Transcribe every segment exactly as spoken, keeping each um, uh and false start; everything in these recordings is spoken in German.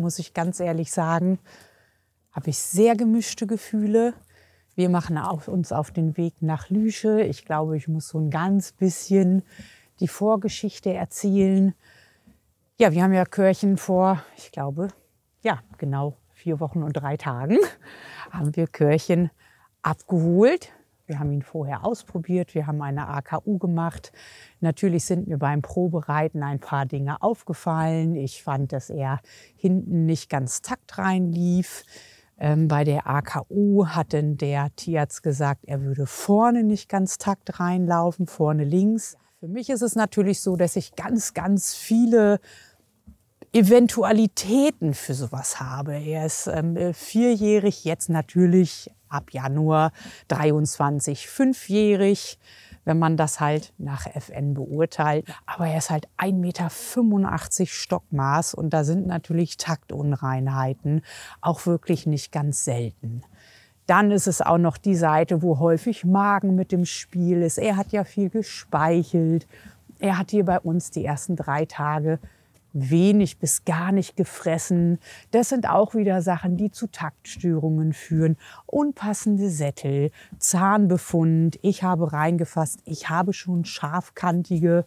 muss ich ganz ehrlich sagen, habe ich sehr gemischte Gefühle. Wir machen auf, uns auf den Weg nach Lüsche. Ich glaube, ich muss so ein ganz bisschen die Vorgeschichte erzählen. Ja, wir haben ja Körchen vor, ich glaube, ja, genau vier Wochen und drei Tagen haben wir Körchen abgeholt. Wir haben ihn vorher ausprobiert, wir haben eine A K U gemacht. Natürlich sind mir beim Probereiten ein paar Dinge aufgefallen. Ich fand, dass er hinten nicht ganz taktrein lief. Ähm, bei der A K U hat denn der Tierarzt gesagt, er würde vorne nicht ganz taktrein laufen, vorne links. Für mich ist es natürlich so, dass ich ganz, ganz viele Eventualitäten für sowas habe. Er ist ähm, vierjährig, jetzt natürlich ab Januar dreiundzwanzig, fünfjährig, wenn man das halt nach F N beurteilt. Aber er ist halt ein Meter fünfundachtzig Stockmaß und da sind natürlich Taktunreinheiten auch wirklich nicht ganz selten. Dann ist es auch noch die Seite, wo häufig Magen mit dem Spiel ist. Er hat ja viel gespeichelt. Er hat hier bei uns die ersten drei Tage wenig bis gar nicht gefressen. Das sind auch wieder Sachen, die zu Taktstörungen führen. Unpassende Sättel, Zahnbefund. Ich habe reingefasst, ich habe schon scharfkantige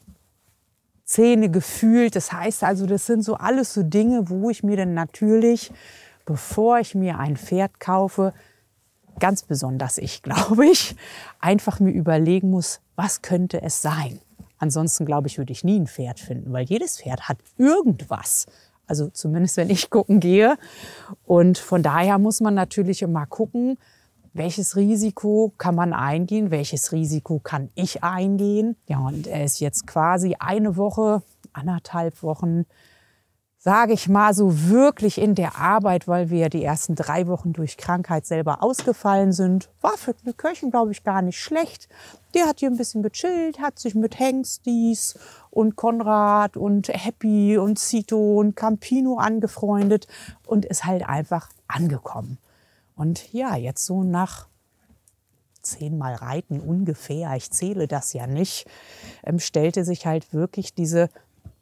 Zähne gefühlt. Das heißt also, das sind so alles so Dinge, wo ich mir dann natürlich, bevor ich mir ein Pferd kaufe, ganz besonders ich, glaube ich, einfach mir überlegen muss, was könnte es sein? Ansonsten, glaube ich, würde ich nie ein Pferd finden, weil jedes Pferd hat irgendwas. Also zumindest, wenn ich gucken gehe. Und von daher muss man natürlich immer gucken, welches Risiko kann man eingehen, welches Risiko kann ich eingehen. Ja, und er ist jetzt quasi eine Woche, anderthalb Wochen, sage ich mal, so wirklich in der Arbeit, weil wir die ersten drei Wochen durch Krankheit selber ausgefallen sind. War für eine Köchin, glaube ich, gar nicht schlecht. Der hat hier ein bisschen gechillt, hat sich mit Hengstis und Konrad und Happy und Cito und Campino angefreundet und ist halt einfach angekommen. Und ja, jetzt so nach zehnmal Reiten ungefähr, ich zähle das ja nicht, ähm, stellte sich halt wirklich diese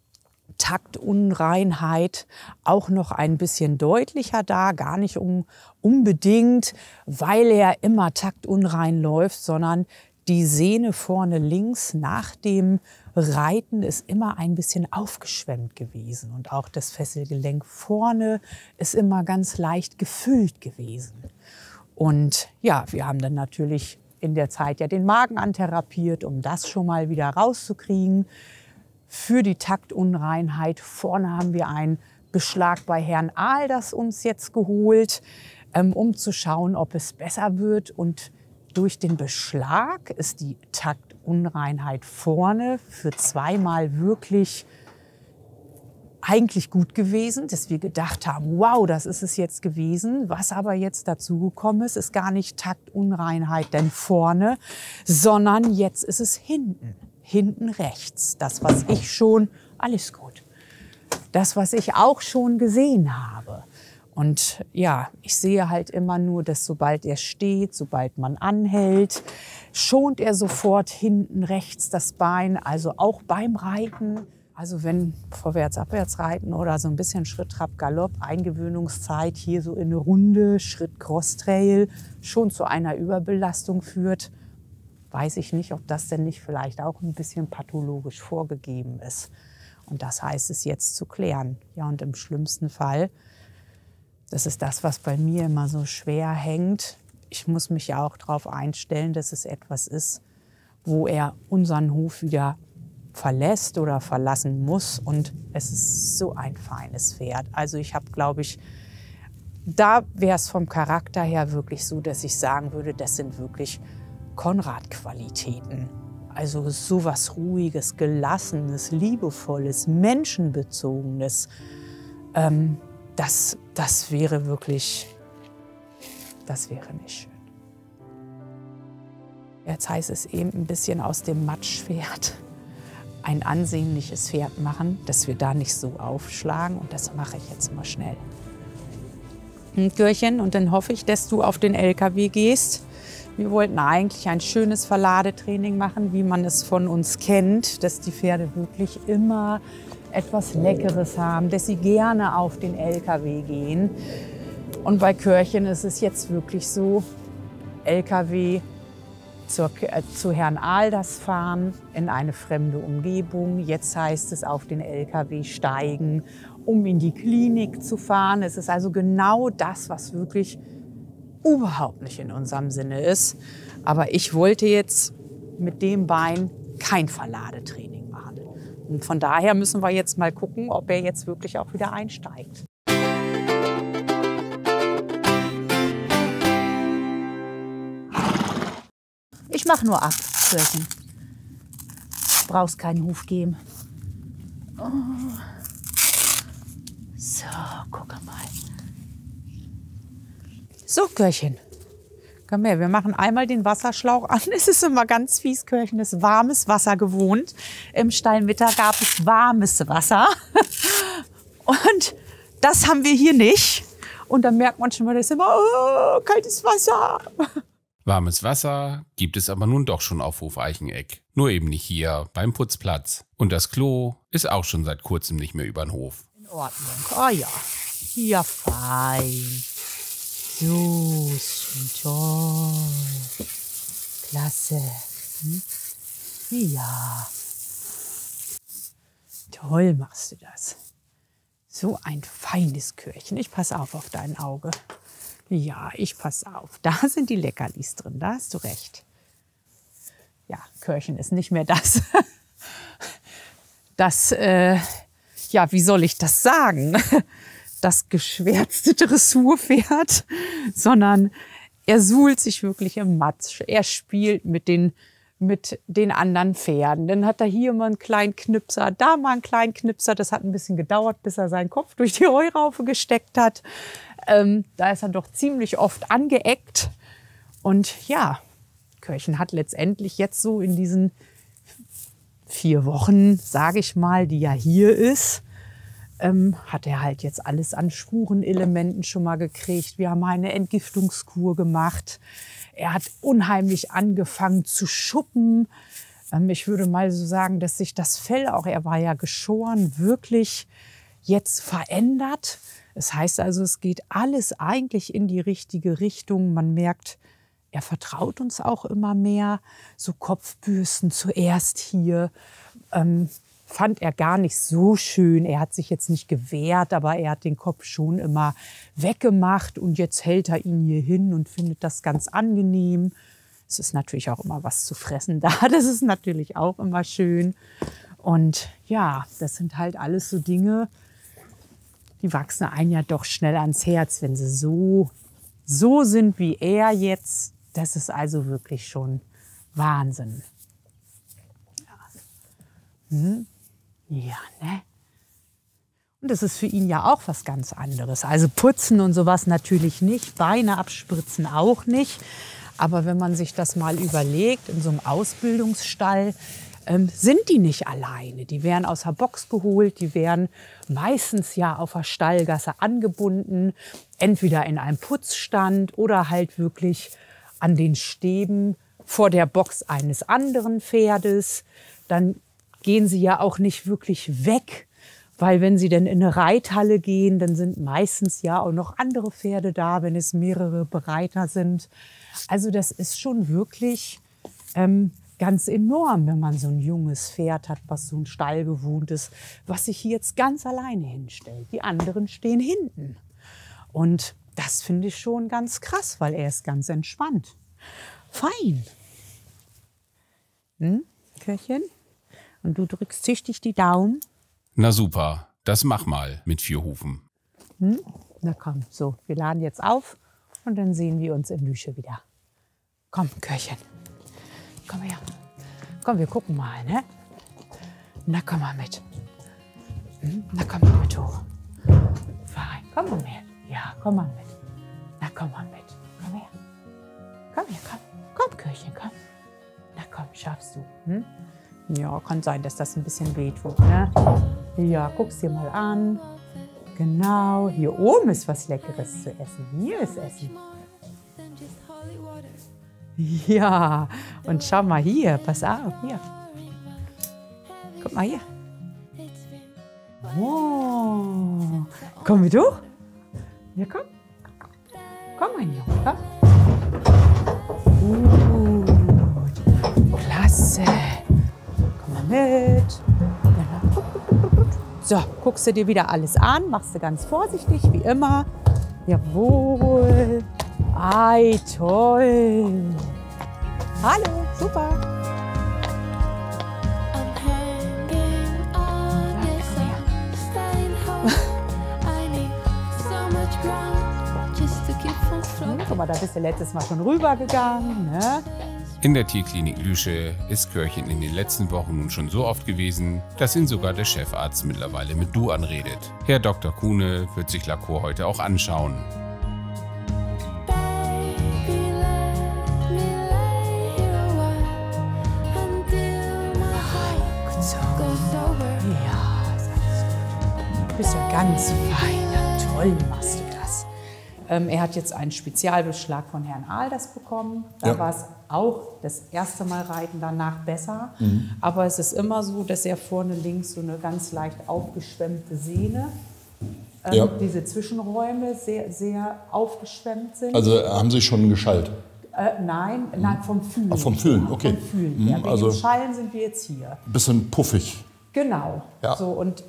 Taktunreinheit auch noch ein bisschen deutlicher dar, gar nicht um, unbedingt, weil er immer taktunrein läuft, sondern die Sehne vorne links nach dem Reiten ist immer ein bisschen aufgeschwemmt gewesen und auch das Fesselgelenk vorne ist immer ganz leicht gefüllt gewesen. Und ja, wir haben dann natürlich in der Zeit ja den Magen antherapiert, um das schon mal wieder rauszukriegen. Für die Taktunreinheit vorne haben wir einen Beschlag bei Herrn Ahl, das uns jetzt geholt, ähm, um zu schauen, ob es besser wird. Und durch den Beschlag ist die Taktunreinheit vorne für zweimal wirklich eigentlich gut gewesen, dass wir gedacht haben, wow, das ist es jetzt gewesen. Was aber jetzt dazu gekommen ist, ist gar nicht Taktunreinheit denn vorne, sondern jetzt ist es hinten. Hinten rechts. Das, was ich schon, alles gut. Das, was ich auch schon gesehen habe. Und ja, ich sehe halt immer nur, dass sobald er steht, sobald man anhält, schont er sofort hinten rechts das Bein, also auch beim Reiten. Also wenn vorwärts, abwärts reiten oder so ein bisschen Schritt, Trab, Galopp, Eingewöhnungszeit hier so in eine Runde, Schritt, Crosstrail, schon zu einer Überbelastung führt, weiß ich nicht, ob das denn nicht vielleicht auch ein bisschen pathologisch vorgegeben ist. Und das heißt es jetzt zu klären. Ja, und im schlimmsten Fall, das ist das, was bei mir immer so schwer hängt. Ich muss mich ja auch darauf einstellen, dass es etwas ist, wo er unseren Hof wieder verlässt oder verlassen muss. Und es ist so ein feines Pferd. Also ich habe, glaube ich, da wäre es vom Charakter her wirklich so, dass ich sagen würde, das sind wirklich Konrad-Qualitäten. Also sowas Ruhiges, Gelassenes, Liebevolles, Menschenbezogenes. Ähm, das, das wäre wirklich, das wäre nicht schön. Jetzt heißt es eben ein bisschen aus dem Matschpferd ein ansehnliches Pferd machen, dass wir da nicht so aufschlagen. Und das mache ich jetzt mal schnell. Ein Görchen, und dann hoffe ich, dass du auf den L K W gehst. Wir wollten eigentlich ein schönes Verladetraining machen, wie man es von uns kennt, dass die Pferde wirklich immer etwas Leckeres haben, dass sie gerne auf den L K W gehen. Und bei Körchen ist es jetzt wirklich so, L K W zur, äh, zu Herrn Alders fahren, in eine fremde Umgebung. Jetzt heißt es auf den L K W steigen, um in die Klinik zu fahren. Es ist also genau das, was wirklich überhaupt nicht in unserem Sinne ist. Aber ich wollte jetzt mit dem Bein kein Verladetraining machen. Und von daher müssen wir jetzt mal gucken, ob er jetzt wirklich auch wieder einsteigt. Ich mache nur ab, Körchen. Du brauchst keinen Huf geben. Oh. So, guck mal. So, Körchen. Komm her, wir machen einmal den Wasserschlauch an. Es ist immer ganz fies, Körchen ist warmes Wasser gewohnt. Im Stallmitter gab es warmes Wasser. Und das haben wir hier nicht. Und dann merkt man schon mal, das ist immer oh, kaltes Wasser. Warmes Wasser gibt es aber nun doch schon auf Hof Eicheneck. Nur eben nicht hier beim Putzplatz. Und das Klo ist auch schon seit kurzem nicht mehr über den Hof. In Ordnung. Oh ja. Ja, fein. So, schön toll. Klasse. Hm? Ja. Toll machst du das. So ein feines Körchen. Ich passe auf auf dein Auge. Ja, ich passe auf. Da sind die Leckerlis drin. Da hast du recht. Ja, Körchen ist nicht mehr das. Das, äh, ja, wie soll ich das sagen? Das geschwärzte Dressurpferd, sondern er suhlt sich wirklich im Matsch. Er spielt mit den, mit den anderen Pferden. Dann hat er hier mal einen kleinen Knipser, da mal einen kleinen Knipser. Das hat ein bisschen gedauert, bis er seinen Kopf durch die Heuraufe gesteckt hat. Ähm, da ist er doch ziemlich oft angeeckt. Und ja, Körchen hat letztendlich jetzt so in diesen vier Wochen, sage ich mal, die er hier ist, Ähm, hat er halt jetzt alles an Spurenelementen schon mal gekriegt. Wir haben eine Entgiftungskur gemacht. Er hat unheimlich angefangen zu schuppen. Ähm, ich würde mal so sagen, dass sich das Fell, auch er war ja geschoren, wirklich jetzt verändert. Das heißt also, es geht alles eigentlich in die richtige Richtung. Man merkt, er vertraut uns auch immer mehr. So Kopfbürsten zuerst hier. Ähm, Fand er gar nicht so schön. Er hat sich jetzt nicht gewehrt, aber er hat den Kopf schon immer weggemacht. Und jetzt hält er ihn hier hin und findet das ganz angenehm. Es ist natürlich auch immer was zu fressen da. Das ist natürlich auch immer schön. Und ja, das sind halt alles so Dinge, die wachsen einem ja doch schnell ans Herz, wenn sie so, so sind wie er jetzt. Das ist also wirklich schon Wahnsinn. Ja. Hm. Ja, ne? Und das ist für ihn ja auch was ganz anderes. Also putzen und sowas natürlich nicht, Beine abspritzen auch nicht. Aber wenn man sich das mal überlegt, in so einem Ausbildungsstall ähm, sind die nicht alleine. Die werden aus der Box geholt, die werden meistens ja auf der Stallgasse angebunden, entweder in einem Putzstand oder halt wirklich an den Stäben vor der Box eines anderen Pferdes. Dann gehen sie ja auch nicht wirklich weg, weil wenn sie dann in eine Reithalle gehen, dann sind meistens ja auch noch andere Pferde da, wenn es mehrere Bereiter sind. Also das ist schon wirklich ähm, ganz enorm, wenn man so ein junges Pferd hat, was so ein Stall gewohnt ist, was sich hier jetzt ganz alleine hinstellt. Die anderen stehen hinten. Und das finde ich schon ganz krass, weil er ist ganz entspannt. Fein. Hm, Köchen? Und du drückst tüchtig die Daumen. Na super, das mach mal mit vier Hufen. Hm? Na komm, so, wir laden jetzt auf und dann sehen wir uns in Lüsche wieder. Komm, Köchen, komm her. Komm, wir gucken mal, ne? Na, komm mal mit. Hm? Na, komm mal mit hoch. Fahr rein, komm mal mit. Ja, komm mal mit. Na, komm mal mit. Komm her. Komm her, komm. Komm, Köchen, komm. Na komm, schaffst du. Hm? Ja, kann sein, dass das ein bisschen weh tut, ne? Ja, guck's dir mal an. Genau, hier oben ist was Leckeres zu essen. Hier ist Essen. Ja, und schau mal hier, pass auf, hier. Guck mal hier. Oh. Komm mit hoch. Ja, komm. Komm, mein Junge. Komm. Gut. Klasse. Komm mal mit. So, guckst du dir wieder alles an. Machst du ganz vorsichtig, wie immer. Jawohl. Ei, toll. Hallo, super. Guck mal, da bist du letztes Mal schon rübergegangen, ne? In der Tierklinik Lüsche ist Körchen in den letzten Wochen nun schon so oft gewesen, dass ihn sogar der Chefarzt mittlerweile mit Du anredet. Herr Doktor Kuhne wird sich Lacour heute auch anschauen. Du bist ja ganz fein, ja, toll machst du das. Ähm, er hat jetzt einen Spezialbeschlag von Herrn Alders bekommen. Da ja. war es auch das erste Mal reiten, danach besser. Mhm. Aber es ist immer so, dass er vorne links so eine ganz leicht aufgeschwemmte Sehne, ähm, ja. diese Zwischenräume sehr, sehr aufgeschwemmt sind. Also haben Sie schon geschallt? Äh, nein, mhm. nein, vom Fühlen. Ach, vom Fühlen, okay. Vom Fühlen. Mhm, Ja, wegen also dem Schallen sind wir jetzt hier. Bisschen puffig. Genau. Ja. So, und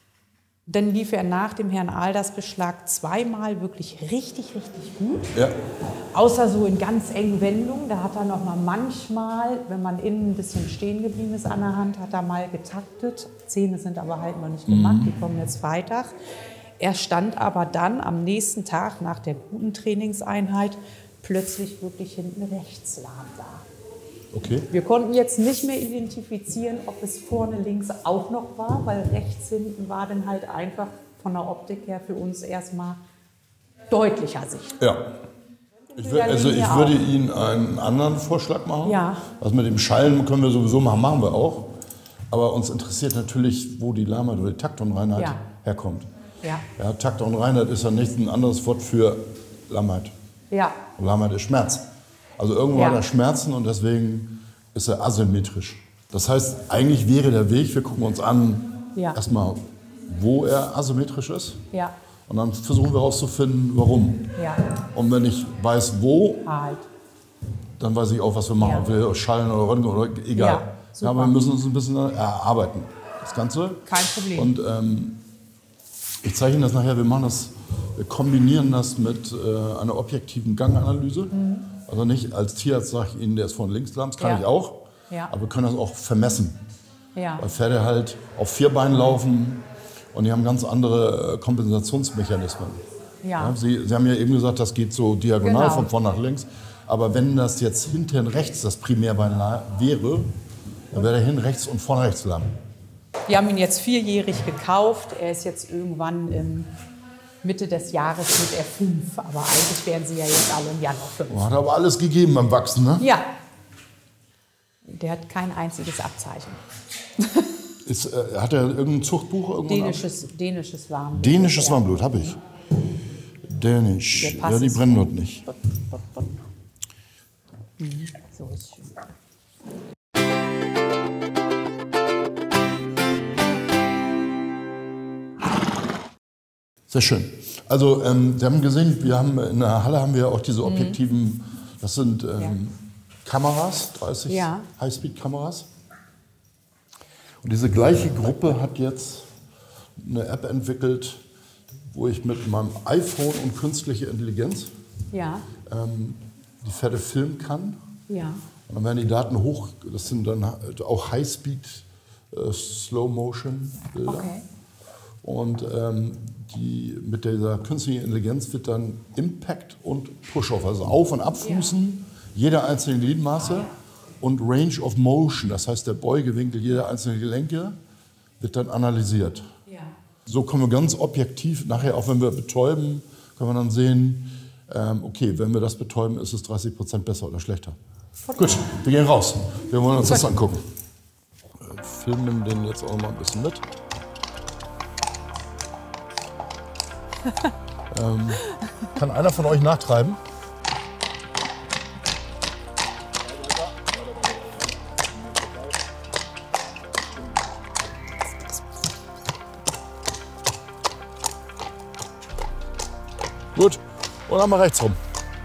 dann lief er nach dem Herrn Alders Beschlag zweimal wirklich richtig, richtig gut. Ja. Außer so in ganz engen Wendungen. Da hat er noch mal manchmal, wenn man innen ein bisschen stehen geblieben ist an der Hand, hat er mal getaktet. Zähne sind aber halt noch nicht gemacht, mhm. die kommen jetzt Freitag. Er stand aber dann am nächsten Tag nach der guten Trainingseinheit plötzlich wirklich hinten rechts lahm da. Okay. Wir konnten jetzt nicht mehr identifizieren, ob es vorne links auch noch war, weil rechts hinten war dann halt einfach von der Optik her für uns erstmal deutlicher sichtbar. Ja. Ich will, also ich würde Ihnen einen anderen Vorschlag machen. Ja. Was mit dem Schallen können wir sowieso machen, machen wir auch. Aber uns interessiert natürlich, wo die Lahmheit oder die Taktunreinheit ja. herkommt. Ja. Ja, Taktunreinheit ist ja nicht ein anderes Wort für Lahmheit. Ja. Und Lahmheit ist Schmerz. Also irgendwo ja. hat er Schmerzen und deswegen ist er asymmetrisch. Das heißt, eigentlich wäre der Weg, wir gucken uns an, ja. erstmal, wo er asymmetrisch ist. Ja. Und dann versuchen wir herauszufinden, warum. Ja. Und wenn ich weiß, wo, halt. dann weiß ich auch, was wir machen. Ja. Ob wir schallen oder röntgen oder egal. Ja, ja, aber wir müssen uns ein bisschen erarbeiten, das Ganze. Kein Problem. Und ähm, ich zeige Ihnen das nachher, wir machen das, wir kombinieren das mit äh, einer objektiven Ganganalyse. Mhm. Also nicht als Tierarzt sage ich Ihnen, der ist von links lahm, das kann ja. ich auch. Ja. Aber wir können das auch vermessen. Ja. Weil Pferde halt auf vier Beinen laufen und die haben ganz andere Kompensationsmechanismen. Ja. Ja, Sie, Sie haben ja eben gesagt, das geht so diagonal genau. von vorn nach links. Aber wenn das jetzt hinten rechts das Primärbein wäre, dann wäre er hinten rechts und vorne rechts lahm. Wir haben ihn jetzt vierjährig gekauft. Er ist jetzt irgendwann im Mitte des Jahres wird er fünf, aber eigentlich werden sie ja jetzt alle im Januar fünf. Hat aber alles gegeben beim Wachsen, ne? Ja. Der hat kein einziges Abzeichen. Ist, äh, hat er irgendein Zuchtbuch? Irgendwann dänisches, dänisches Warmblut. Dänisches Warmblut, habe ich. Dänisch. Ja, die brennen dort nicht. Mhm. So ist schön. Sehr schön. Also ähm, Sie haben gesehen, wir haben in der Halle haben wir auch diese objektiven, mhm. das sind ähm, ja. Kameras, dreißig ja. Highspeed-Kameras. Und diese gleiche Gruppe hat jetzt eine App entwickelt, wo ich mit meinem iPhone und künstlicher Intelligenz ja. ähm, die Pferde filmen kann. Ja. Und dann werden die Daten hoch, das sind dann auch Highspeed, äh, Slow-Motion-Bilder. Okay. Und ähm, die, mit dieser künstlichen Intelligenz wird dann Impact und Push-Off, also Auf- und Abfußen, ja. jeder einzelne Gliedmaße ah, ja. und Range of Motion, das heißt der Beugewinkel jeder einzelnen Gelenke, wird dann analysiert. Ja. So können wir ganz objektiv, nachher auch wenn wir betäuben, können wir dann sehen, ähm, okay, wenn wir das betäuben, ist es dreißig Prozent besser oder schlechter. Okay. Gut, wir gehen raus. Wir wollen uns das angucken. Wir filmen den jetzt auch mal ein bisschen mit. ähm, kann einer von euch nachtreiben? Gut, und dann mal rechts rum.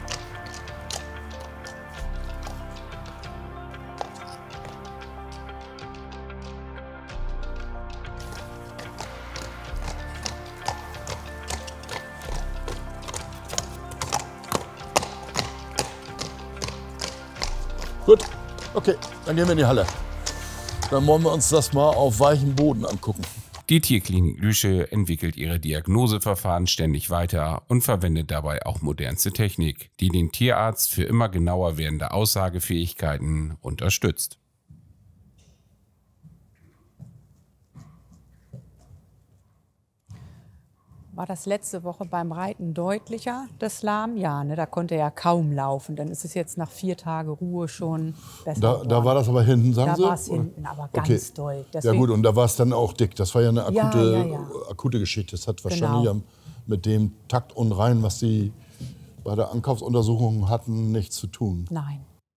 Gut, okay, dann gehen wir in die Halle. Dann wollen wir uns das mal auf weichem Boden angucken. Die Tierklinik Lüsche entwickelt ihre Diagnoseverfahren ständig weiter und verwendet dabei auch modernste Technik, die den Tierarzt für immer genauer werdende Aussagefähigkeiten unterstützt. War das letzte Woche beim Reiten deutlicher, das Lahm? Ja, ne, da konnte er ja kaum laufen. Dann ist es jetzt nach vier Tagen Ruhe schon besser Da, geworden. da war das aber hinten, sagen Da Sie? war es hinten, aber ganz Okay. doll. Ja gut, und da war es dann auch dick. Das war ja eine akute, Ja, ja, ja. akute Geschichte. Das hat wahrscheinlich Genau. am- mit dem Taktunrein, was Sie bei der Ankaufsuntersuchung hatten, nichts zu tun. Nein.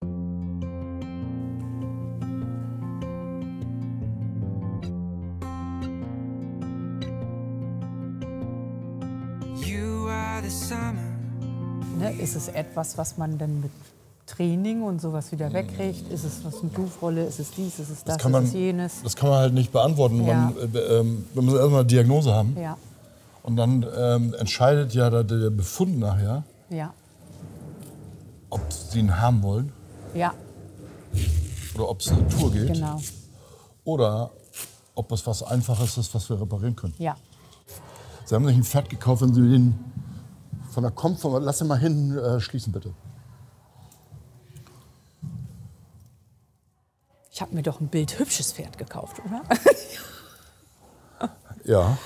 Ne, ist es etwas, was man dann mit Training und sowas wieder wegkriegt? Ist es was eine Dufrolle? Ist es dies? Ist es das? kann man, ist es jenes? das kann man halt nicht beantworten. Ja. Man, äh, ähm, wir müssen erstmal eine Diagnose haben. Ja, Und dann ähm, entscheidet ja der, der Befund nachher, ja, ob Sie ihn haben wollen ja, oder ob es eine Tour geht. genau. Oder ob es was Einfaches ist, was wir reparieren können. Ja. Sie haben sich ein Pferd gekauft, wenn Sie den von der Komfort, lass ihn mal hinten äh, schließen, bitte. Ich habe mir doch ein bildhübsches Pferd gekauft, oder? Ja.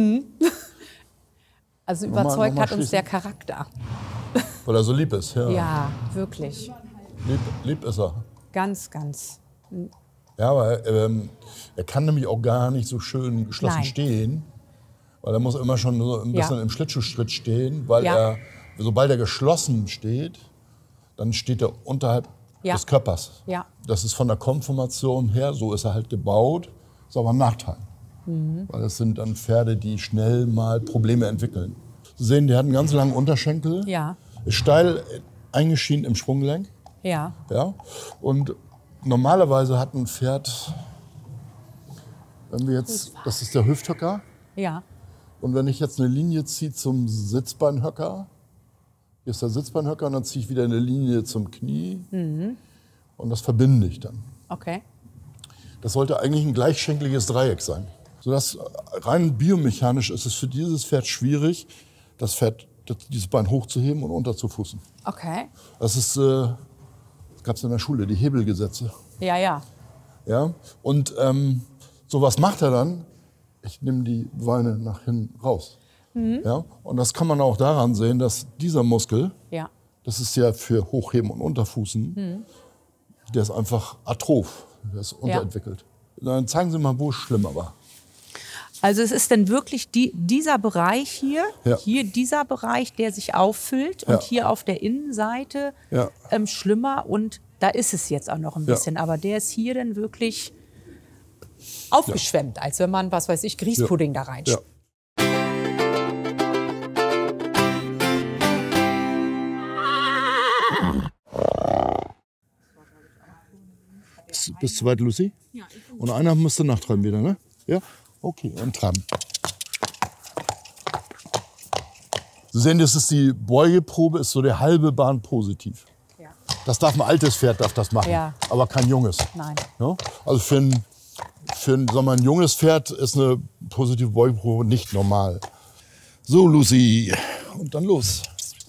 Also Nochmal- überzeugt nochmal hat uns schließen. der Charakter. Weil er so lieb ist. Ja. Ja, wirklich. Lieb, lieb ist er. Ganz, ganz. Ja, aber ähm, er kann nämlich auch gar nicht so schön geschlossen Nein. stehen. Weil er muss immer schon so ein Ja. bisschen im Schlittschuhschritt stehen. Weil Ja. er, sobald er geschlossen steht, dann steht er unterhalb Ja. des Körpers. Ja. Das ist von der Konformation her, so ist er halt gebaut, ist aber ein Nachteil. Mhm. Weil das sind dann Pferde, die schnell mal Probleme entwickeln. Sie sehen, der hat einen ganz langen Unterschenkel, Ja, ist steil eingeschienen im Sprunggelenk. ja, Ja? Und normalerweise hat ein Pferd, wenn wir jetzt, das ist der Hüfthöcker, ja, und wenn ich jetzt eine Linie ziehe zum Sitzbeinhöcker, hier ist der Sitzbeinhöcker, und dann ziehe ich wieder eine Linie zum Knie und das verbinde ich dann. okay. Das sollte eigentlich ein gleichschenkliges Dreieck sein. Sodass rein biomechanisch ist es für dieses Pferd schwierig, das Pferd, das, dieses Bein hochzuheben und unterzufußen. Okay. Das ist, äh, das gab es in der Schule, die Hebelgesetze. Ja, ja. Ja? Und ähm, so was macht er dann? Ich nehme die Beine nach hinten raus. Ja? Und das kann man auch daran sehen, dass dieser Muskel, Ja. das ist ja für Hochheben und Unterfußen, der ist einfach atroph, der ist unterentwickelt. Dann zeigen Sie mal, wo es schlimmer war. Also es ist dann wirklich die, dieser Bereich hier, Ja. hier dieser Bereich, der sich auffüllt Ja. und hier auf der Innenseite Ja. ähm, schlimmer und da ist es jetzt auch noch ein Ja. bisschen, aber der ist hier dann wirklich aufgeschwemmt, als wenn man, was weiß ich, Grießpudding da rein. Ja. Bist, bist du weit, Lucy? Ja. Und einer müsste nachtreiben wieder, ne? Ja? Okay, und treiben. Sie sehen, das ist die Beugeprobe, ist so der halbe Bahn positiv. Ja. Das darf ein altes Pferd darf das machen, Ja. aber kein junges. Nein. Ja? Also für ein, für ein, sagen wir mal, ein junges Pferd ist eine positive Beugeprobe nicht normal. So, Lucy, und dann los.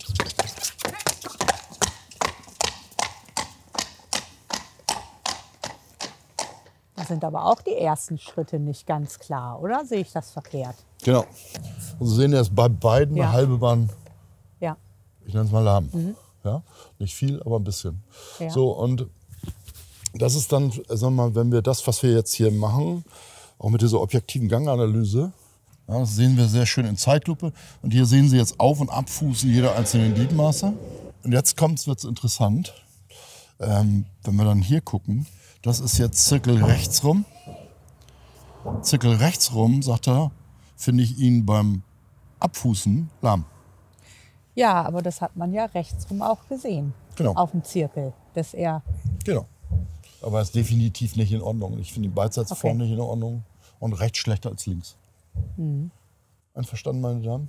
Da sind aber auch die ersten Schritte nicht ganz klar, oder? Sehe ich das verkehrt? Genau. Und Sie sehen jetzt bei beiden Ja. eine halbe Bahn, Ja. ich nenne es mal lahm. Ja? Nicht viel, aber ein bisschen. Ja. So, und das ist dann, sagen wir mal, wenn wir das, was wir jetzt hier machen, auch mit dieser objektiven Ganganalyse, ja, das sehen wir sehr schön in Zeitlupe. Und hier sehen Sie jetzt Auf- und Abfußen jeder einzelnen Gliedmaße. Und jetzt kommt es interessant, ähm, wenn wir dann hier gucken. Das ist jetzt Zirkel rechts rum. Zirkel rechts rum, sagt er, finde ich ihn beim Abfußen lahm. Ja, aber das hat man ja rechtsrum auch gesehen. Genau. Auf dem Zirkel, dass er... Genau. Aber er ist definitiv nicht in Ordnung. Ich finde die Beidseitsform Okay. nicht in Ordnung und rechts schlechter als links. Mhm. Einverstanden, meine Damen?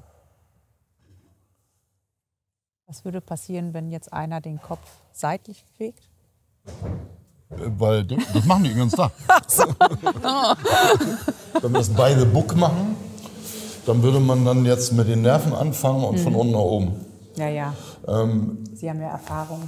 Was würde passieren, wenn jetzt einer den Kopf seitlich bewegt? Äh, Weil das machen die den ganzen Tag. Wenn wir das by the book machen, dann würde man dann jetzt mit den Nerven anfangen und von unten nach oben. Ja, ja. Ähm, Sie haben ja Erfahrung.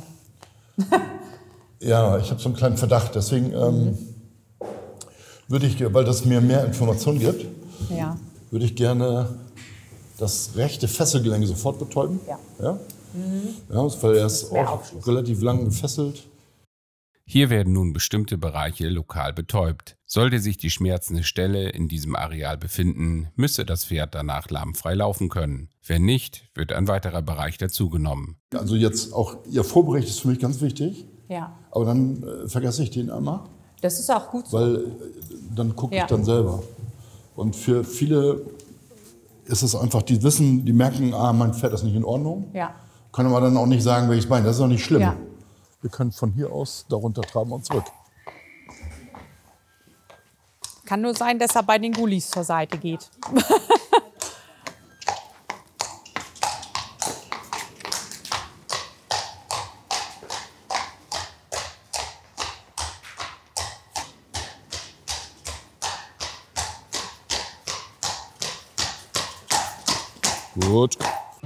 ja, ich habe so einen kleinen Verdacht. Deswegen ähm, würde ich, weil das mir mehr Informationen gibt, Ja. würde ich gerne das rechte Fesselgelenk sofort betäuben. Ja. Ja? Ja, weil er ist Mehr auch Aufschluss. relativ lang gefesselt. Hier werden nun bestimmte Bereiche lokal betäubt. Sollte sich die schmerzende Stelle in diesem Areal befinden, müsse das Pferd danach lahmfrei laufen können. Wenn nicht, wird ein weiterer Bereich dazugenommen. Also jetzt auch Ihr Vorbericht ist für mich ganz wichtig. Ja. Aber dann äh, vergesse ich den einmal, Das ist auch gut so. weil äh, dann gucke Ja. ich dann selber. Und für viele ist es einfach, die wissen, die merken, ah, mein Pferd ist nicht in Ordnung. Ja. Können aber dann auch nicht sagen, welches Bein. Das ist auch nicht schlimm. Ja. Wir können von hier aus darunter traben und zurück. Kann nur sein, dass er bei den Gullis zur Seite geht. Gut.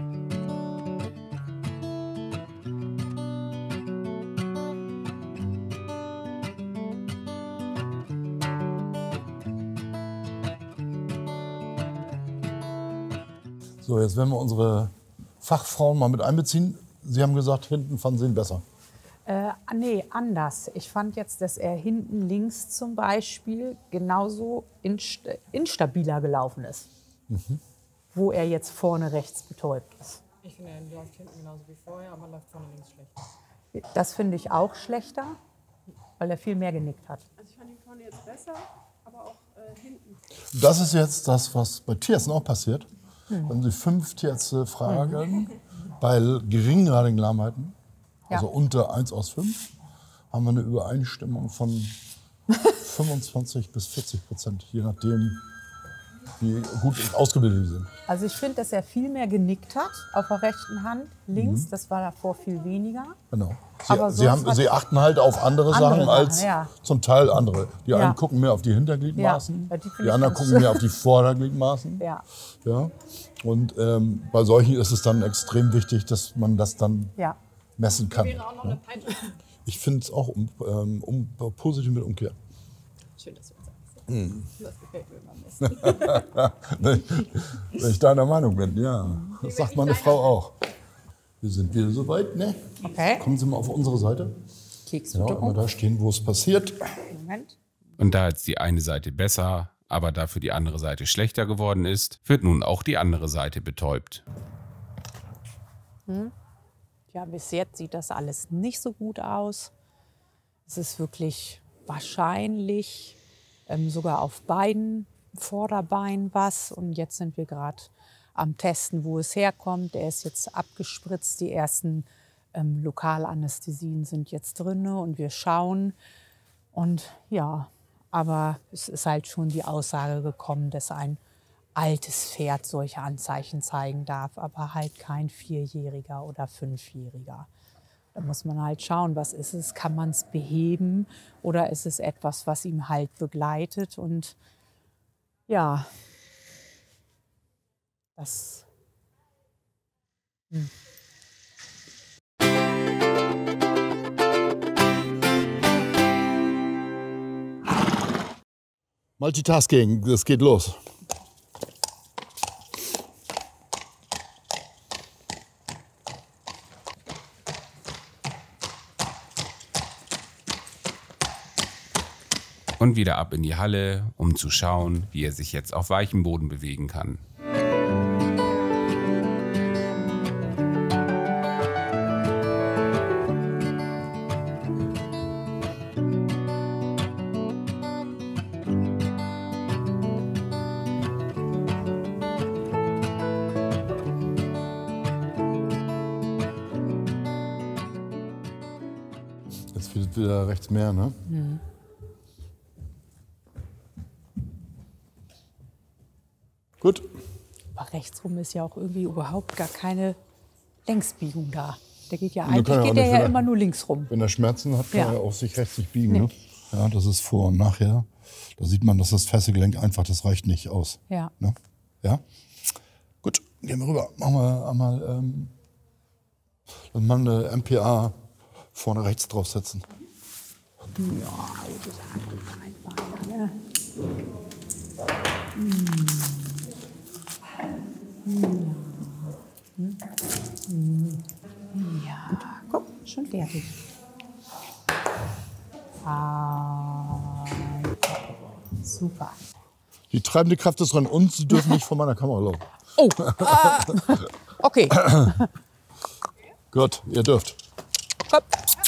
So, jetzt werden wir unsere Fachfrauen mal mit einbeziehen. Sie haben gesagt, hinten fanden Sie ihn besser. Äh, nee, anders. Ich fand jetzt, dass er hinten links zum Beispiel genauso inst instabiler gelaufen ist. Mhm. Wo er jetzt vorne rechts betäubt ist. Ich finde, er läuft hinten genauso wie vorher, aber läuft vorne links schlechter. Das finde ich auch schlechter, weil er viel mehr genickt hat. Also ich fand ihn vorne jetzt besser, aber auch äh, hinten. Das ist jetzt das, was bei Tierärzten auch passiert. Wenn Sie fünf Tierärzte fragen, bei geringgradigen Lahmheiten, also Ja. unter eins aus fünf, haben wir eine Übereinstimmung von fünfundzwanzig bis vierzig Prozent, je nachdem, wie gut ausgebildet sie sind. Also ich finde, dass er viel mehr genickt hat auf der rechten Hand. Links, Mhm. das war davor viel weniger. Genau. Sie, Aber sie, sonst haben, hat- sie achten halt auf andere, Andere Sachen Sachen, als ja. zum Teil andere. Die Ja. einen gucken mehr auf die Hintergliedmaßen, Ja, ja, die find die ich anderen ganz gucken mehr auf die Vordergliedmaßen. Ja, Ja. Und ähm, bei solchen ist es dann extrem wichtig, dass man das dann ja. messen kann. Wäre auch noch eine Peitsche. Ich finde es auch um, ähm, um, positiv mit Umkehr. Schön, dass du das sagst. Mhm. Das gefällt mir immer am besten. Wenn wenn ich deiner Meinung bin, ja. Das sagt meine Frau auch. Wir sind wieder soweit, ne? Okay. Kommen Sie mal auf unsere Seite. Keks Genau, immer da stehen, wo es passiert. Moment. Und da jetzt die eine Seite besser, aber dafür die andere Seite schlechter geworden ist, wird nun auch die andere Seite betäubt. Ja, bis jetzt sieht das alles nicht so gut aus. Es ist wirklich wahrscheinlich ähm, sogar auf beiden Vorderbeinen was. Und jetzt sind wir gerade am Testen, wo es herkommt. Er ist jetzt abgespritzt. Die ersten ähm, Lokalanästhesien sind jetzt drin und wir schauen. Und ja, aber es ist halt schon die Aussage gekommen, dass ein altes Pferd solche Anzeichen zeigen darf, aber halt kein Vierjähriger oder Fünfjähriger. Da muss man halt schauen, was ist es, kann man es beheben oder ist es etwas, was ihm halt begleitet und ja, das... Hm. Multitasking, das geht los. Und wieder ab in die Halle, um zu schauen, wie er sich jetzt auf weichem Boden bewegen kann. Jetzt wird wieder rechts mehr, ne? Mhm. Gut. Aber rechtsrum ist ja auch irgendwie überhaupt gar keine Längsbiegung da. Der geht ja Und eigentlich kann er geht auch der nicht, ja wenn er- immer nur links rum. Wenn er Schmerzen hat, kann Ja. er auch sich rechts nicht biegen. Nee. Ne? Ja, das ist vor und nachher. Da sieht man, dass das Fesselgelenk einfach, das reicht nicht aus. Ja. Ne? Ja? Gut, gehen wir rüber. Machen wir einmal ähm, lass mal eine M P A vorne rechts draufsetzen. Ja, das ist einfach ne? Ja, guck, schon fertig. Ah, super. Die treibende Kraft ist dran und Sie dürfen nicht vor meiner Kamera laufen. Oh, ah, okay. Gut, ihr dürft. Komm.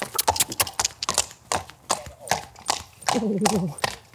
Oh.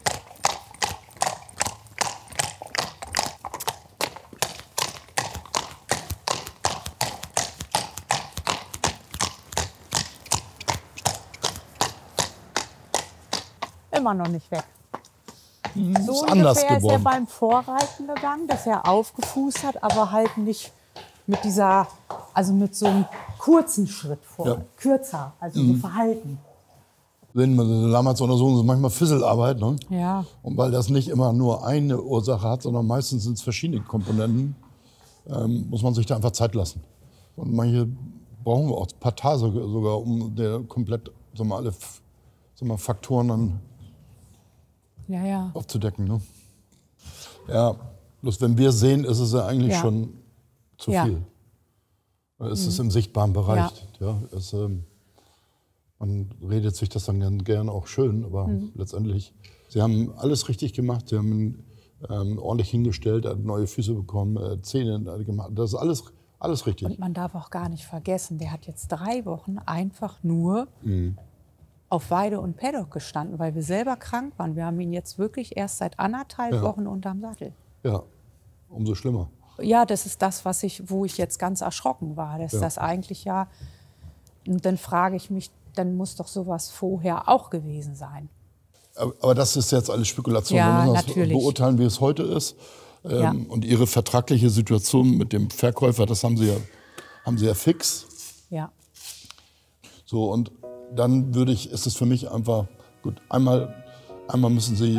Immer noch nicht weg. So ist anders ungefähr ist er geworden. beim Vorreiten gegangen, dass er aufgefußt hat, aber halt nicht mit dieser, also mit so einem kurzen Schritt vor, Ja. kürzer, also so verhalten. Wenn man damals untersuchen, ist manchmal Fisselarbeit. Ne? Ja. Und weil das nicht immer nur eine Ursache hat, sondern meistens sind es verschiedene Komponenten, ähm, muss man sich da einfach Zeit lassen. Und manche brauchen wir auch ein paar Tage sogar, um der komplett, sagen wir, alle sagen wir, Faktoren dann Ja, ja. aufzudecken. Ne? Ja, bloß wenn wir sehen, ist es ja eigentlich Ja. schon zu Ja. viel. Es ist im sichtbaren Bereich. Ja. Ja, es, ähm, man redet sich das dann gern, gern auch schön, aber Mhm. letztendlich, sie haben alles richtig gemacht. Sie haben ihn ähm, ordentlich hingestellt, er hat neue Füße bekommen, äh, Zähne äh, gemacht. Das ist alles, alles richtig. Und man darf auch gar nicht vergessen, der hat jetzt drei Wochen einfach nur Mhm. auf Weide und Paddock gestanden, weil wir selber krank waren. Wir haben ihn jetzt wirklich erst seit anderthalb Ja. Wochen unterm Sattel. Ja, umso schlimmer. Ja, das ist das, was ich, wo ich jetzt ganz erschrocken war. Dass Ja. das eigentlich ja, und dann frage ich mich, dann muss doch sowas vorher auch gewesen sein. Aber, aber das ist jetzt alles Spekulation. Ja, Wir müssen das natürlich. beurteilen, wie es heute ist. Ähm, Ja. Und Ihre vertragliche Situation mit dem Verkäufer, das haben Sie ja, haben Sie ja fix. Ja, So, und dann würde ich, ist es für mich einfach, gut, einmal, einmal müssen Sie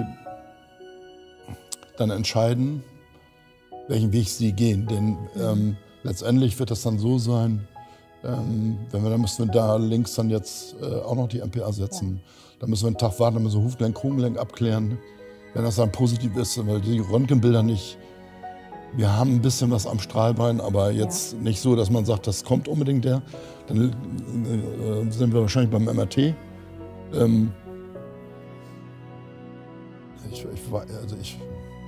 dann entscheiden, welchen Weg Sie gehen. Denn ähm, letztendlich wird das dann so sein, ähm, wenn wir, dann müssen wir da links dann jetzt äh, auch noch die M P A setzen. Da müssen wir einen Tag warten, dann müssen wir Hufgelenk, Krongelenk abklären. Wenn das dann positiv ist, weil die Röntgenbilder nicht, wir haben ein bisschen was am Strahlbein, aber jetzt Ja. nicht so, dass man sagt, das kommt unbedingt der. Dann äh, sind wir wahrscheinlich beim M R T. Ähm, ich, ich, war- also ich,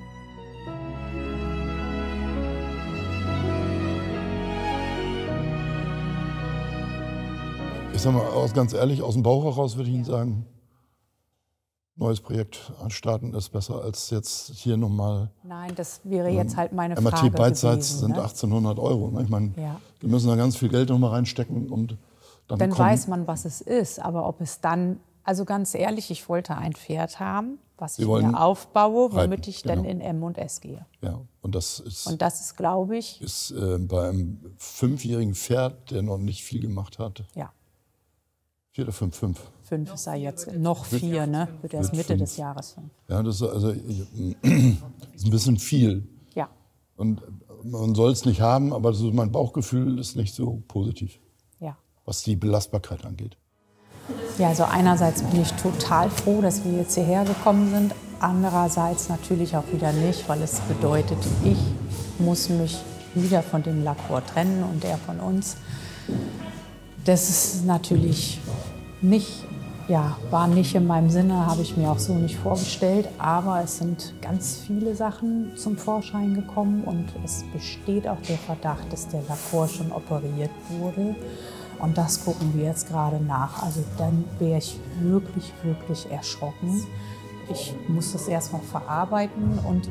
ich sag mal, aus, ganz ehrlich, aus dem Bauch heraus würde ich Ihnen sagen, neues Projekt anstarten ist besser als jetzt hier nochmal. nein, das wäre jetzt halt meine M R Frage T beidseits gewesen. sind Ne? achtzehnhundert Euro. Ne? Ich meine, Ja. wir müssen da ganz viel Geld nochmal reinstecken und dann, Dann kommen, weiß man, was es ist. Aber ob es dann, also ganz ehrlich, ich wollte ein Pferd haben, was Sie ich wollen mir aufbaue, womit reiten, ich dann genau. in M und S gehe. Ja, und das ist, Und das ist, glaube ich, ist äh, bei einem fünfjährigen Pferd, der noch nicht viel gemacht hat, ja, vier oder fünf, fünf. fünf ist er jetzt, noch vier, ne? Wird erst Wird Mitte fünf. des Jahres fünf. Ja, das ist, also, ich- ist ein bisschen viel. Ja, Und man soll es nicht haben, aber so mein Bauchgefühl ist nicht so positiv, ja. was die Belastbarkeit angeht. Ja, also einerseits bin ich total froh, dass wir jetzt hierher gekommen sind. Andererseits natürlich auch wieder nicht, weil es bedeutet, ich muss mich wieder von dem Lacroix trennen und er von uns. Das ist natürlich nicht, ja, war nicht in meinem Sinne, habe ich mir auch so nicht vorgestellt. Aber es sind ganz viele Sachen zum Vorschein gekommen und es besteht auch der Verdacht, dass der Lacroix schon operiert wurde. Und das gucken wir jetzt gerade nach. Also dann wäre ich wirklich, wirklich erschrocken. Ich muss das erstmal verarbeiten und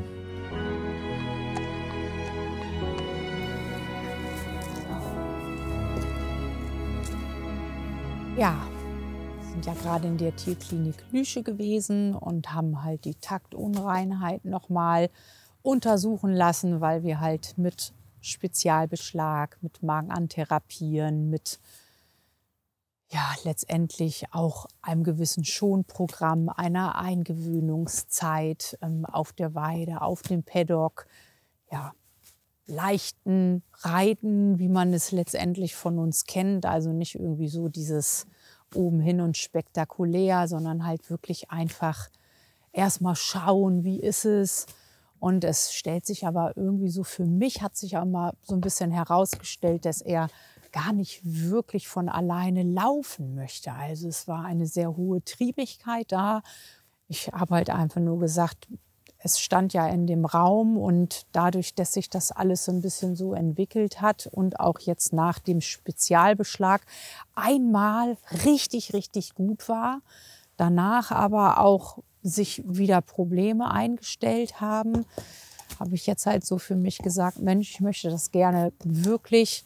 ja, sind ja gerade in der Tierklinik Lüsche gewesen und haben halt die Taktunreinheit nochmal untersuchen lassen, weil wir halt mit Spezialbeschlag, mit Magenantherapien, mit ja, letztendlich auch einem gewissen Schonprogramm, einer Eingewöhnungszeit ähm, auf der Weide, auf dem Paddock, ja, leichten Reiten, wie man es letztendlich von uns kennt. Also nicht irgendwie so dieses oben hin und spektakulär, sondern halt wirklich einfach erstmal schauen, wie ist es. Und es stellt sich aber irgendwie so, für mich hat sich auch mal so ein bisschen herausgestellt, dass er gar nicht wirklich von alleine laufen möchte. Also es war eine sehr hohe Triebigkeit da. Ich habe halt einfach nur gesagt, es stand ja in dem Raum und dadurch, dass sich das alles so ein bisschen so entwickelt hat und auch jetzt nach dem Spezialbeschlag einmal richtig, richtig gut war, danach aber auch sich wieder Probleme eingestellt haben, habe ich jetzt halt so für mich gesagt, Mensch, ich möchte das gerne wirklich,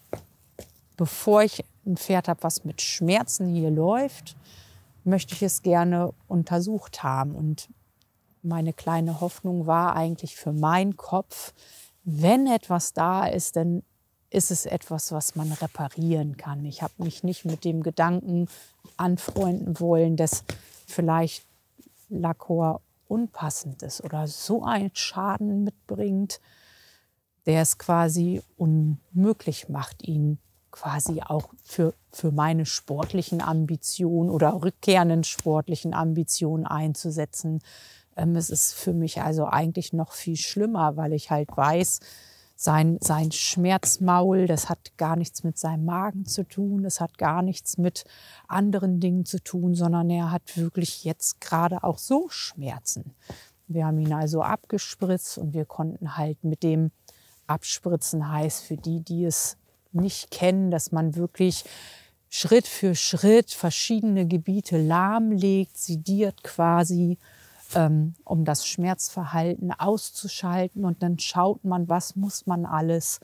bevor ich ein Pferd habe, was mit Schmerzen hier läuft, möchte ich es gerne untersucht haben. Und meine kleine Hoffnung war eigentlich für meinen Kopf, wenn etwas da ist, dann ist es etwas, was man reparieren kann. Ich habe mich nicht mit dem Gedanken anfreunden wollen, dass vielleicht Lacor unpassend ist oder so einen Schaden mitbringt, der es quasi unmöglich macht, ihn quasi auch für, für meine sportlichen Ambitionen oder rückkehrenden sportlichen Ambitionen einzusetzen. Ähm, es ist für mich also eigentlich noch viel schlimmer, weil ich halt weiß, sein, sein Schmerzmaul, das hat gar nichts mit seinem Magen zu tun, das hat gar nichts mit anderen Dingen zu tun, sondern er hat wirklich jetzt gerade auch so Schmerzen. Wir haben ihn also abgespritzt und wir konnten halt mit dem Abspritzen, heißt für die, die es nicht kennen, dass man wirklich Schritt für Schritt verschiedene Gebiete lahmlegt, sediert quasi, ähm, um das Schmerzverhalten auszuschalten. Und dann schaut man, was muss man alles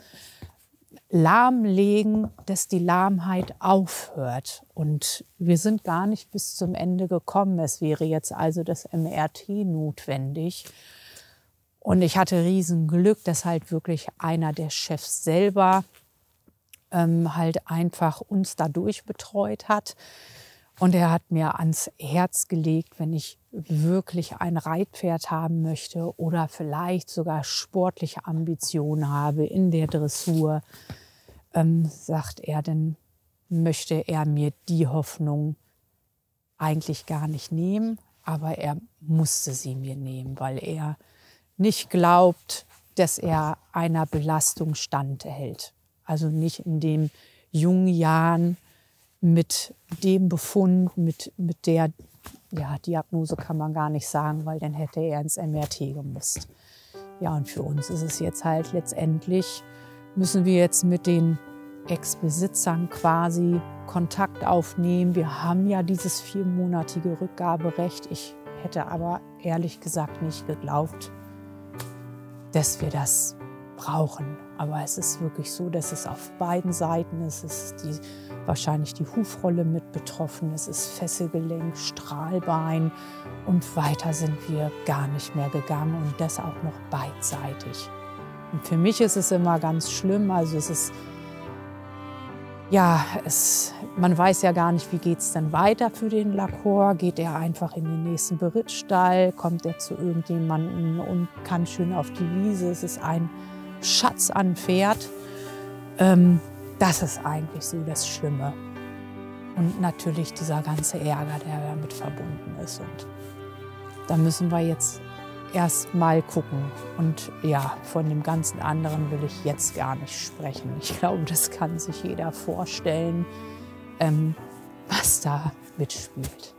lahmlegen, dass die Lahmheit aufhört. Und wir sind gar nicht bis zum Ende gekommen. Es wäre jetzt also das M R T notwendig. Und ich hatte riesen Glück, dass halt wirklich einer der Chefs selber ähm, halt einfach uns dadurch betreut hat. Und er hat mir ans Herz gelegt, wenn ich wirklich ein Reitpferd haben möchte oder vielleicht sogar sportliche Ambitionen habe in der Dressur, ähm, sagt er, dann möchte er mir die Hoffnung eigentlich gar nicht nehmen. Aber er musste sie mir nehmen, weil er nicht glaubt, dass er einer Belastung standhält. Also nicht in den jungen Jahren mit dem Befund, mit, mit der ja, Diagnose kann man gar nicht sagen, weil dann hätte er ins M R T gemusst. Ja, und für uns ist es jetzt halt letztendlich, müssen wir jetzt mit den Ex-Besitzern quasi Kontakt aufnehmen. Wir haben ja dieses viermonatige Rückgaberecht. Ich hätte aber ehrlich gesagt nicht geglaubt, dass wir das brauchen. Aber es ist wirklich so, dass es auf beiden Seiten ist. Es ist die, wahrscheinlich die Hufrolle mit betroffen. Es ist Fesselgelenk, Strahlbein und weiter sind wir gar nicht mehr gegangen und das auch noch beidseitig. Und für mich ist es immer ganz schlimm. Also es ist, ja, es, man weiß ja gar nicht, wie geht es denn weiter für den Lacor. Geht er einfach in den nächsten Berittstall? Kommt er zu irgendjemandem und kann schön auf die Wiese? Es ist ein Schatz an Pferd. Ähm, das ist eigentlich so das Schlimme. Und natürlich dieser ganze Ärger, der damit verbunden ist. Und da müssen wir jetzt erst mal gucken. Und ja, von dem ganzen anderen will ich jetzt gar nicht sprechen. Ich glaube, das kann sich jeder vorstellen, ähm, was da mitspielt.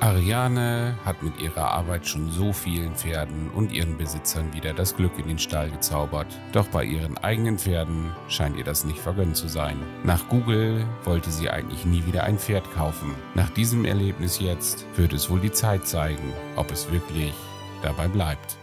Ariane hat mit ihrer Arbeit schon so vielen Pferden und ihren Besitzern wieder das Glück in den Stall gezaubert. Doch bei ihren eigenen Pferden scheint ihr das nicht vergönnt zu sein. Nach Google wollte sie eigentlich nie wieder ein Pferd kaufen. Nach diesem Erlebnis jetzt wird es wohl die Zeit zeigen, ob es wirklich dabei bleibt.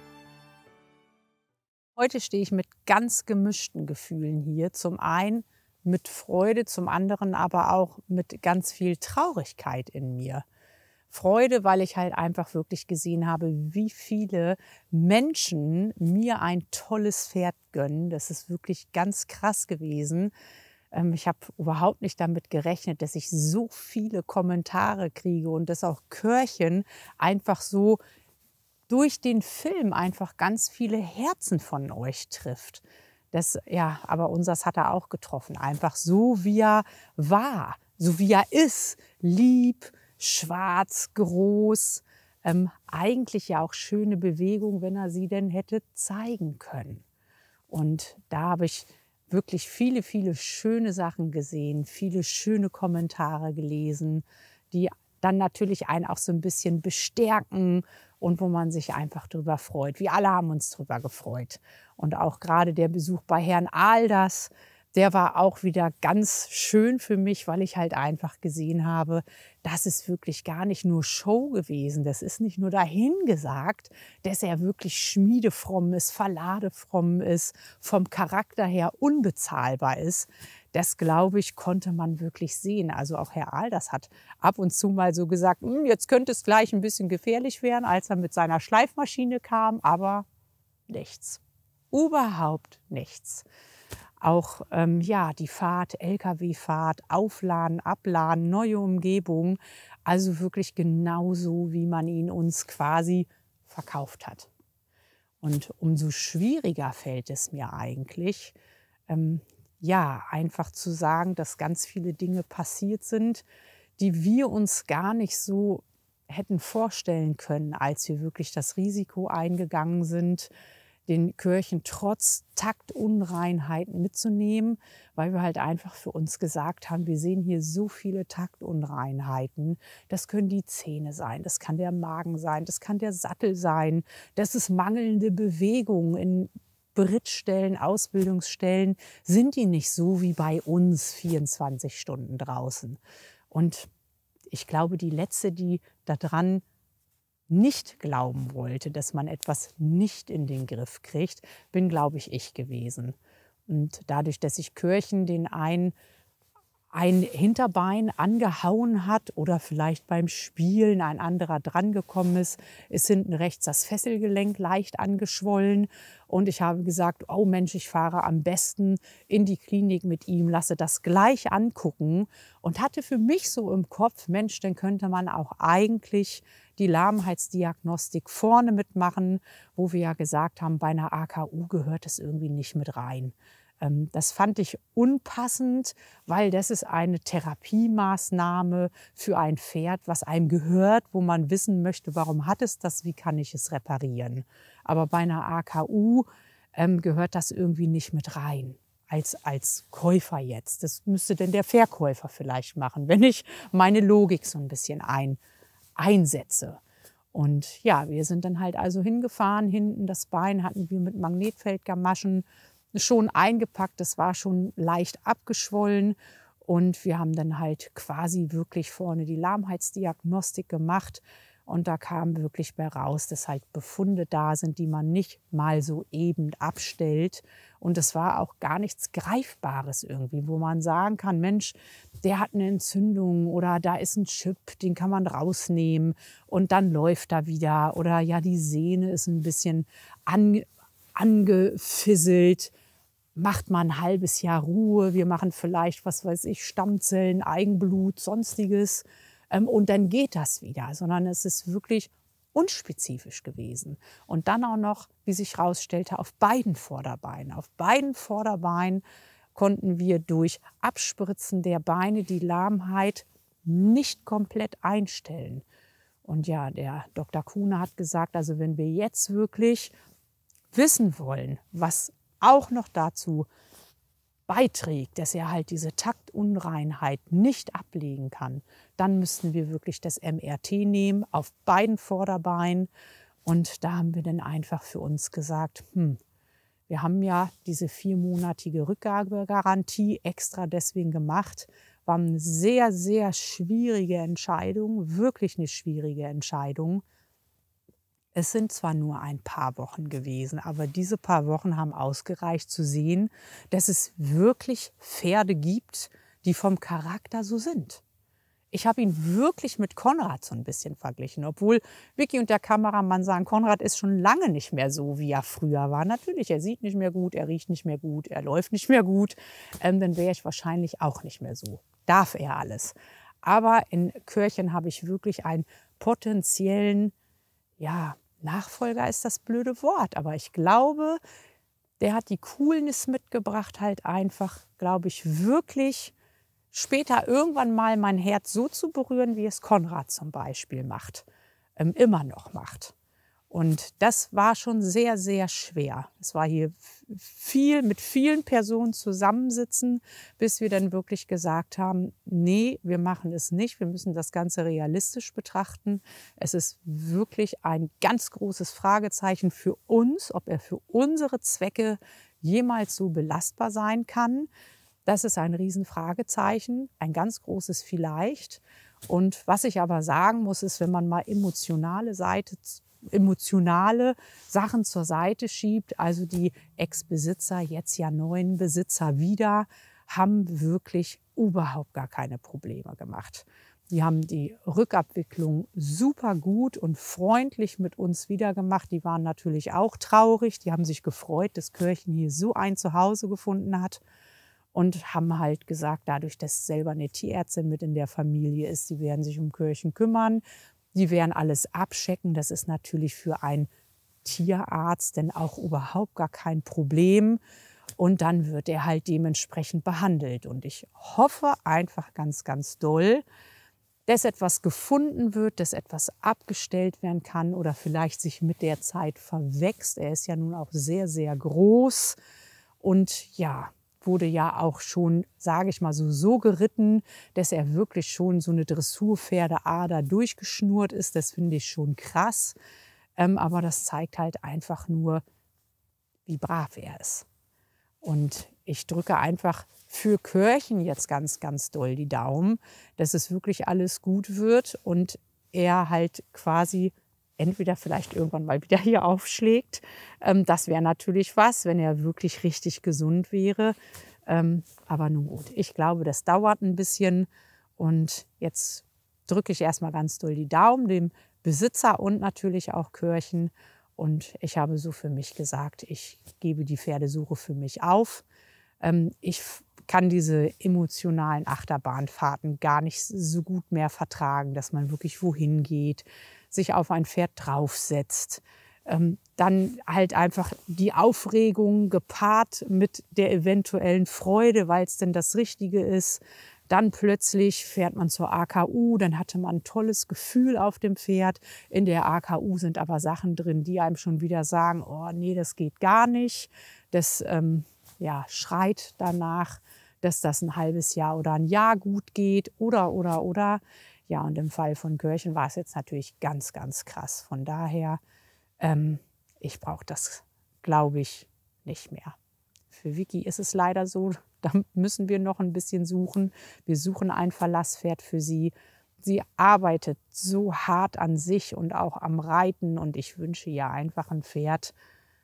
Heute stehe ich mit ganz gemischten Gefühlen hier. Zum einen mit Freude, zum anderen aber auch mit ganz viel Traurigkeit in mir. Freude, weil ich halt einfach wirklich gesehen habe, wie viele Menschen mir ein tolles Pferd gönnen. Das ist wirklich ganz krass gewesen. Ich habe überhaupt nicht damit gerechnet, dass ich so viele Kommentare kriege und dass auch Körchen einfach so durch den Film einfach ganz viele Herzen von euch trifft. Das, ja, aber unseres hat er auch getroffen. Einfach so, wie er war, so wie er ist, lieb, schwarz, groß, ähm, eigentlich ja auch schöne Bewegung, wenn er sie denn hätte zeigen können. Und da habe ich wirklich viele, viele schöne Sachen gesehen, viele schöne Kommentare gelesen, die dann natürlich einen auch so ein bisschen bestärken und wo man sich einfach drüber freut. Wir alle haben uns drüber gefreut. Und auch gerade der Besuch bei Herrn Alders, der war auch wieder ganz schön für mich, weil ich halt einfach gesehen habe, das ist wirklich gar nicht nur Show gewesen. Das ist nicht nur dahingesagt, dass er wirklich schmiedefromm ist, verladefromm ist, vom Charakter her unbezahlbar ist. Das, glaube ich, konnte man wirklich sehen. Also auch Herr Alders hat ab und zu mal so gesagt, jetzt könnte es gleich ein bisschen gefährlich werden, als er mit seiner Schleifmaschine kam, aber nichts. Überhaupt nichts. Auch ähm, ja, die Fahrt, L K W-Fahrt, Aufladen, Abladen, neue Umgebung. Also wirklich genauso, wie man ihn uns quasi verkauft hat. Und umso schwieriger fällt es mir eigentlich, ähm, ja, einfach zu sagen, dass ganz viele Dinge passiert sind, die wir uns gar nicht so hätten vorstellen können, als wir wirklich das Risiko eingegangen sind, den Körchen trotz Taktunreinheiten mitzunehmen, weil wir halt einfach für uns gesagt haben, wir sehen hier so viele Taktunreinheiten. Das können die Zähne sein, das kann der Magen sein, das kann der Sattel sein, das ist mangelnde Bewegung. In Brittstellen, Ausbildungsstellen sind die nicht so wie bei uns vierundzwanzig Stunden draußen. Und ich glaube, die letzte, die daran nicht glauben wollte, dass man etwas nicht in den Griff kriegt, bin, glaube ich, ich gewesen. Und dadurch, dass ich Körchen den einen ein Hinterbein angehauen hat oder vielleicht beim Spielen ein anderer drangekommen ist, ist hinten rechts das Fesselgelenk leicht angeschwollen. Und ich habe gesagt, oh Mensch, ich fahre am besten in die Klinik mit ihm, lasse das gleich angucken. Und hatte für mich so im Kopf, Mensch, dann könnte man auch eigentlich die Lahmheitsdiagnostik vorne mitmachen, wo wir ja gesagt haben, bei einer A K U gehört es irgendwie nicht mit rein. Das fand ich unpassend, weil das ist eine Therapiemaßnahme für ein Pferd, was einem gehört, wo man wissen möchte, warum hat es das, wie kann ich es reparieren. Aber bei einer A K U ähm, gehört das irgendwie nicht mit rein, als, als Käufer jetzt. Das müsste denn der Verkäufer vielleicht machen, wenn ich meine Logik so ein bisschen ein, einsetze. Und ja, wir sind dann halt also hingefahren, hinten das Bein hatten wir mit Magnetfeldgamaschen schon eingepackt, das war schon leicht abgeschwollen und wir haben dann halt quasi wirklich vorne die Lahmheitsdiagnostik gemacht und da kam wirklich bei raus, dass halt Befunde da sind, die man nicht mal so eben abstellt und es war auch gar nichts Greifbares irgendwie, wo man sagen kann, Mensch, der hat eine Entzündung oder da ist ein Chip, den kann man rausnehmen und dann läuft er wieder oder ja, die Sehne ist ein bisschen ange angefisselt. Macht man ein halbes Jahr Ruhe, wir machen vielleicht, was weiß ich, Stammzellen, Eigenblut, sonstiges ähm, und dann geht das wieder, sondern es ist wirklich unspezifisch gewesen. Und dann auch noch, wie sich herausstellte, auf beiden Vorderbeinen. Auf beiden Vorderbeinen konnten wir durch Abspritzen der Beine die Lahmheit nicht komplett einstellen. Und ja, der Doktor Kuhne hat gesagt, also wenn wir jetzt wirklich wissen wollen, was auch noch dazu beiträgt, dass er halt diese Taktunreinheit nicht ablegen kann, dann müssten wir wirklich das M R T nehmen auf beiden Vorderbeinen. Und da haben wir dann einfach für uns gesagt, hm, wir haben ja diese viermonatige Rückgabegarantie extra deswegen gemacht. War eine sehr, sehr schwierige Entscheidung, wirklich eine schwierige Entscheidung. Es sind zwar nur ein paar Wochen gewesen, aber diese paar Wochen haben ausgereicht zu sehen, dass es wirklich Pferde gibt, die vom Charakter so sind. Ich habe ihn wirklich mit Konrad so ein bisschen verglichen, obwohl Vicky und der Kameramann sagen, Konrad ist schon lange nicht mehr so, wie er früher war. Natürlich, er sieht nicht mehr gut, er riecht nicht mehr gut, er läuft nicht mehr gut. Ähm, dann wäre ich wahrscheinlich auch nicht mehr so. Darf er alles. Aber in Körchen habe ich wirklich einen potenziellen, ja, Nachfolger ist das blöde Wort, aber ich glaube, der hat die Coolness mitgebracht, halt einfach, glaube ich, wirklich später irgendwann mal mein Herz so zu berühren, wie es Konrad zum Beispiel macht, ähm, immer noch macht. Und das war schon sehr, sehr schwer. Es war hier viel mit vielen Personen zusammensitzen, bis wir dann wirklich gesagt haben, nee, wir machen es nicht. Wir müssen das Ganze realistisch betrachten. Es ist wirklich ein ganz großes Fragezeichen für uns, ob er für unsere Zwecke jemals so belastbar sein kann. Das ist ein Riesenfragezeichen, ein ganz großes Vielleicht. Und was ich aber sagen muss, ist, wenn man mal emotionale Seite emotionale Sachen zur Seite schiebt, also die Ex-Besitzer, jetzt ja neuen Besitzer wieder, haben wirklich überhaupt gar keine Probleme gemacht. Die haben die Rückabwicklung super gut und freundlich mit uns wieder gemacht. Die waren natürlich auch traurig, die haben sich gefreut, dass Körchen hier so ein Zuhause gefunden hat. Und haben halt gesagt, dadurch, dass selber eine Tierärztin mit in der Familie ist, die werden sich um Körchen kümmern. Die werden alles abchecken. Das ist natürlich für einen Tierarzt denn auch überhaupt gar kein Problem. Und dann wird er halt dementsprechend behandelt. Und ich hoffe einfach ganz, ganz doll, dass etwas gefunden wird, dass etwas abgestellt werden kann oder vielleicht sich mit der Zeit verwächst. Er ist ja nun auch sehr, sehr groß und ja, wurde ja auch schon, sage ich mal so, so geritten, dass er wirklich schon so eine Dressurpferdeader durchgeschnurrt ist. Das finde ich schon krass. Ähm, aber das zeigt halt einfach nur, wie brav er ist. Und ich drücke einfach für Körchen jetzt ganz, ganz doll die Daumen, dass es wirklich alles gut wird und er halt quasi entweder vielleicht irgendwann mal wieder hier aufschlägt. Ähm, das wäre natürlich was, wenn er wirklich richtig gesund wäre. Ähm, aber nun gut, ich glaube, das dauert ein bisschen. Und jetzt drücke ich erstmal ganz doll die Daumen, dem Besitzer und natürlich auch Körchen. Und ich habe so für mich gesagt, ich gebe die Pferdesuche für mich auf. Ähm, ich kann diese emotionalen Achterbahnfahrten gar nicht so gut mehr vertragen, dass man wirklich wohin geht, sich auf ein Pferd draufsetzt. Ähm, dann halt einfach die Aufregung gepaart mit der eventuellen Freude, weil es denn das Richtige ist. Dann plötzlich fährt man zur A K U, dann hatte man ein tolles Gefühl auf dem Pferd. In der A K U sind aber Sachen drin, die einem schon wieder sagen, oh nee, das geht gar nicht. Das ähm, ja, schreit danach, dass das ein halbes Jahr oder ein Jahr gut geht oder, oder, oder. Ja, und im Fall von Körchen war es jetzt natürlich ganz, ganz krass. Von daher, ähm, ich brauche das, glaube ich, nicht mehr. Für Vicky ist es leider so, da müssen wir noch ein bisschen suchen. Wir suchen ein Verlasspferd für sie. Sie arbeitet so hart an sich und auch am Reiten. Und ich wünsche ihr einfach ein Pferd,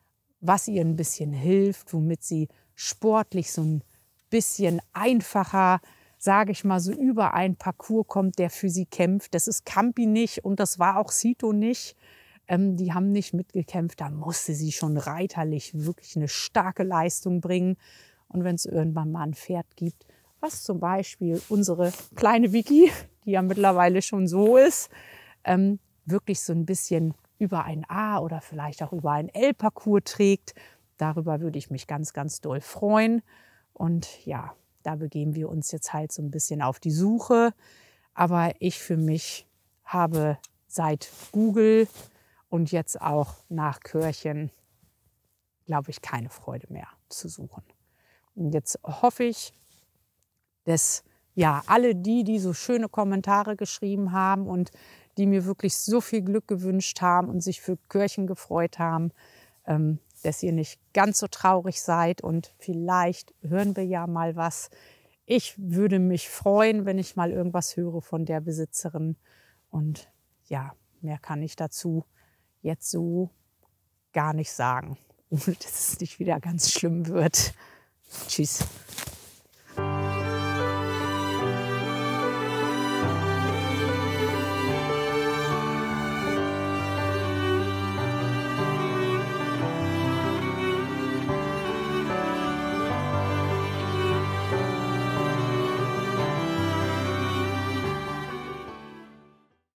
was ihr ein bisschen hilft, womit sie sportlich so ein bisschen einfacher, sage ich mal, so über einen Parcours kommt, der für sie kämpft. Das ist Campi nicht und das war auch Cito nicht. Ähm, die haben nicht mitgekämpft. Da musste sie schon reiterlich wirklich eine starke Leistung bringen. Und wenn es irgendwann mal ein Pferd gibt, was zum Beispiel unsere kleine Vicky, die ja mittlerweile schon so ist, ähm, wirklich so ein bisschen über ein A oder vielleicht auch über ein L-Parcours trägt, darüber würde ich mich ganz, ganz doll freuen. Und ja, da begeben wir uns jetzt halt so ein bisschen auf die Suche. Aber ich für mich habe seit Google und jetzt auch nach Körchen, glaube ich, keine Freude mehr zu suchen. Und jetzt hoffe ich, dass ja alle die, die so schöne Kommentare geschrieben haben und die mir wirklich so viel Glück gewünscht haben und sich für Köhrchen gefreut haben, ähm, dass ihr nicht ganz so traurig seid und vielleicht hören wir ja mal was. Ich würde mich freuen, wenn ich mal irgendwas höre von der Besitzerin. Und ja, mehr kann ich dazu jetzt so gar nicht sagen, ohne dass es nicht wieder ganz schlimm wird. Tschüss.